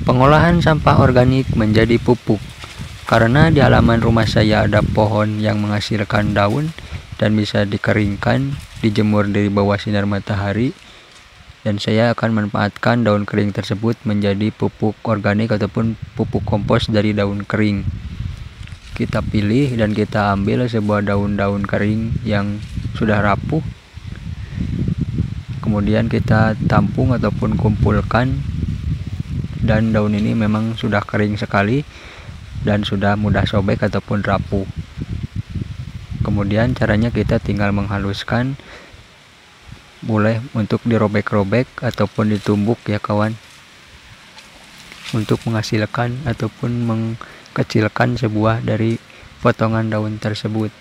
Pengolahan sampah organik menjadi pupuk. Karena di halaman rumah saya ada pohon yang menghasilkan daun dan bisa dikeringkan, dijemur dari bawah sinar matahari, dan saya akan manfaatkan daun kering tersebut menjadi pupuk organik ataupun pupuk kompos dari daun kering. Kita pilih dan kita ambil sebuah daun-daun kering yang sudah rapuh, kemudian kita tampung ataupun kumpulkan, dan daun ini memang sudah kering sekali dan sudah mudah sobek ataupun rapuh. Kemudian caranya kita tinggal menghaluskan, boleh untuk dirobek-robek ataupun ditumbuk ya kawan, untuk menghasilkan ataupun mengkecilkan sebuah dari potongan daun tersebut.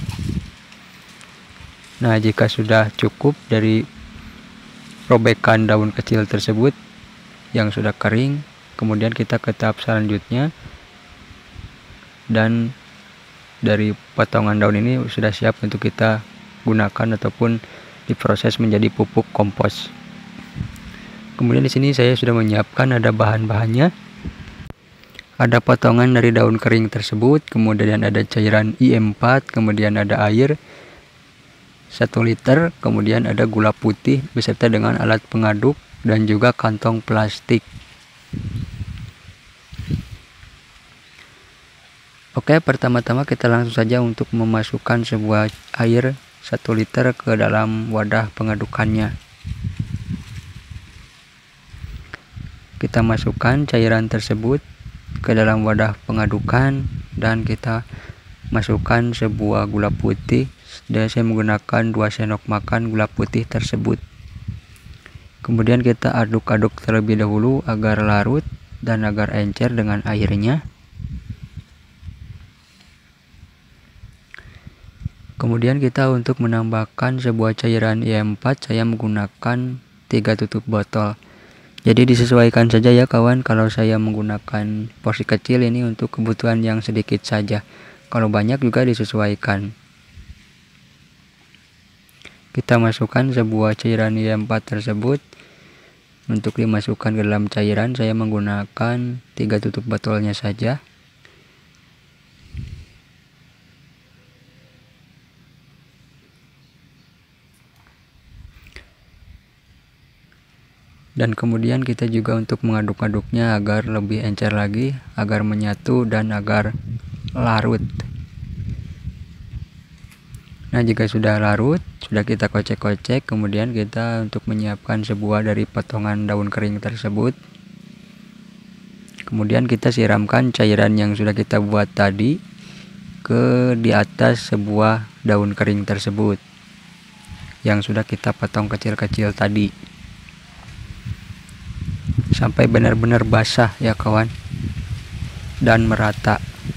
Nah, jika sudah cukup dari robekan daun kecil tersebut yang sudah kering, kemudian kita ke tahap selanjutnya, dan dari potongan daun ini sudah siap untuk kita gunakan ataupun diproses menjadi pupuk kompos. Kemudian di sini saya sudah menyiapkan ada bahan-bahannya. Ada potongan dari daun kering tersebut, kemudian ada cairan I4, kemudian ada air 1 liter, kemudian ada gula putih beserta dengan alat pengaduk dan juga kantong plastik. Oke, pertama-tama kita langsung saja untuk memasukkan sebuah air 1 liter ke dalam wadah pengadukannya. Kita masukkan cairan tersebut ke dalam wadah pengadukan dan kita masukkan sebuah gula putih, dan saya menggunakan 2 sendok makan gula putih tersebut. Kemudian kita aduk-aduk terlebih dahulu agar larut dan agar encer dengan airnya. Kemudian kita untuk menambahkan sebuah cairan I4, saya menggunakan 3 tutup botol. Jadi disesuaikan saja ya kawan, kalau saya menggunakan porsi kecil ini untuk kebutuhan yang sedikit saja. Kalau banyak juga disesuaikan. Kita masukkan sebuah cairan I4 tersebut. Untuk dimasukkan ke dalam cairan, saya menggunakan 3 tutup botolnya saja. Dan kemudian kita juga untuk mengaduk-aduknya agar lebih encer lagi, agar menyatu dan agar larut. Nah, jika sudah larut, sudah kita kocek-kocek, kemudian kita untuk menyiapkan sebuah dari potongan daun kering tersebut. Kemudian kita siramkan cairan yang sudah kita buat tadi ke di atas sebuah daun kering tersebut yang sudah kita potong kecil-kecil tadi, sampai benar-benar basah ya kawan dan merata.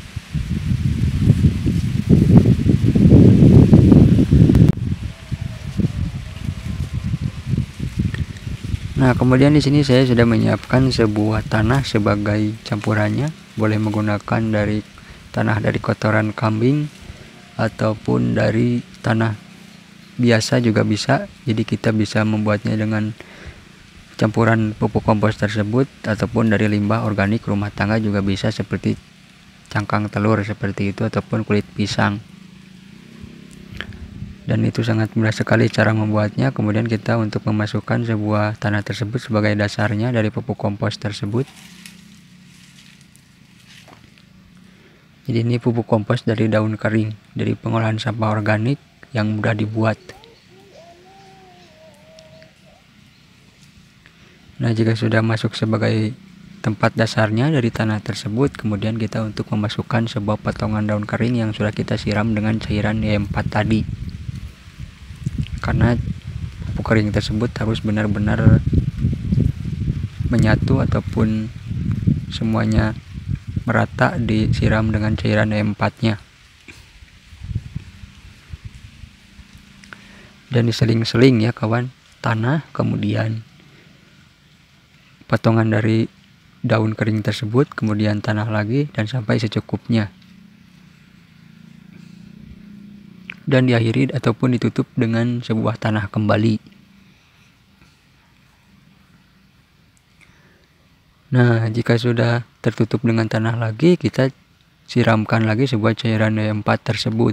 Nah, kemudian di sini saya sudah menyiapkan sebuah tanah sebagai campurannya. Boleh menggunakan dari tanah dari kotoran kambing ataupun dari tanah biasa juga bisa. Jadi kita bisa membuatnya dengan campuran pupuk kompos tersebut ataupun dari limbah organik rumah tangga juga bisa, seperti cangkang telur seperti itu ataupun kulit pisang. Dan itu sangat mudah sekali cara membuatnya. Kemudian kita untuk memasukkan sebuah tanah tersebut sebagai dasarnya dari pupuk kompos tersebut. Jadi ini pupuk kompos dari daun kering dari pengolahan sampah organik yang mudah dibuat. Nah, jika sudah masuk sebagai tempat dasarnya dari tanah tersebut, kemudian kita untuk memasukkan sebuah potongan daun kering yang sudah kita siram dengan cairan I4 tadi. Karena pupuk kering tersebut harus benar-benar menyatu ataupun semuanya merata disiram dengan cairan I4-nya. Dan diseling-seling ya kawan, tanah, kemudian potongan dari daun kering tersebut, kemudian tanah lagi, dan sampai secukupnya. Dan diakhiri ataupun ditutup dengan sebuah tanah kembali. Nah, jika sudah tertutup dengan tanah lagi, kita siramkan lagi sebuah cairan D4 tersebut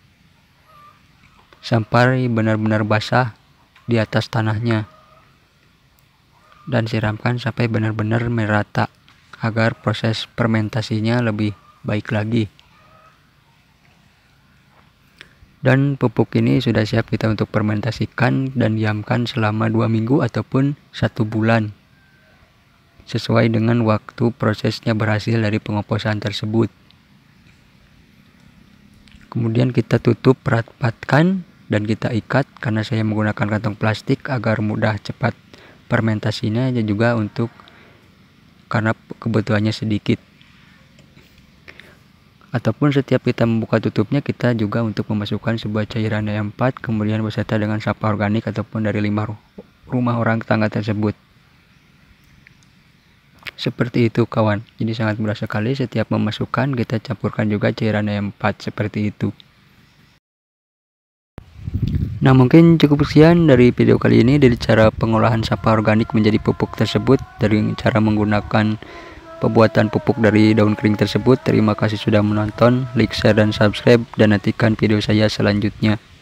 sampai benar-benar basah di atas tanahnya, dan siramkan sampai benar-benar merata agar proses fermentasinya lebih baik lagi. Dan pupuk ini sudah siap kita untuk fermentasikan dan diamkan selama 2 minggu ataupun 1 bulan, sesuai dengan waktu prosesnya berhasil dari pengoplosan tersebut. Kemudian kita tutup rapatkan dan kita ikat, karena saya menggunakan kantong plastik agar mudah cepat fermentasinya, dan juga untuk karena kebutuhannya sedikit. Ataupun setiap kita membuka tutupnya, kita juga untuk memasukkan sebuah cairan D4 kemudian beserta dengan sampah organik ataupun dari limbah rumah orang tetangga tersebut. Seperti itu kawan, jadi sangat mudah sekali. Setiap memasukkan kita campurkan juga cairan D4 seperti itu. Nah, mungkin cukup sekian dari video kali ini dari cara pengolahan sampah organik menjadi pupuk tersebut, dari cara menggunakan pembuatan pupuk dari daun kering tersebut. Terima kasih sudah menonton, like, share, dan subscribe, dan nantikan video saya selanjutnya.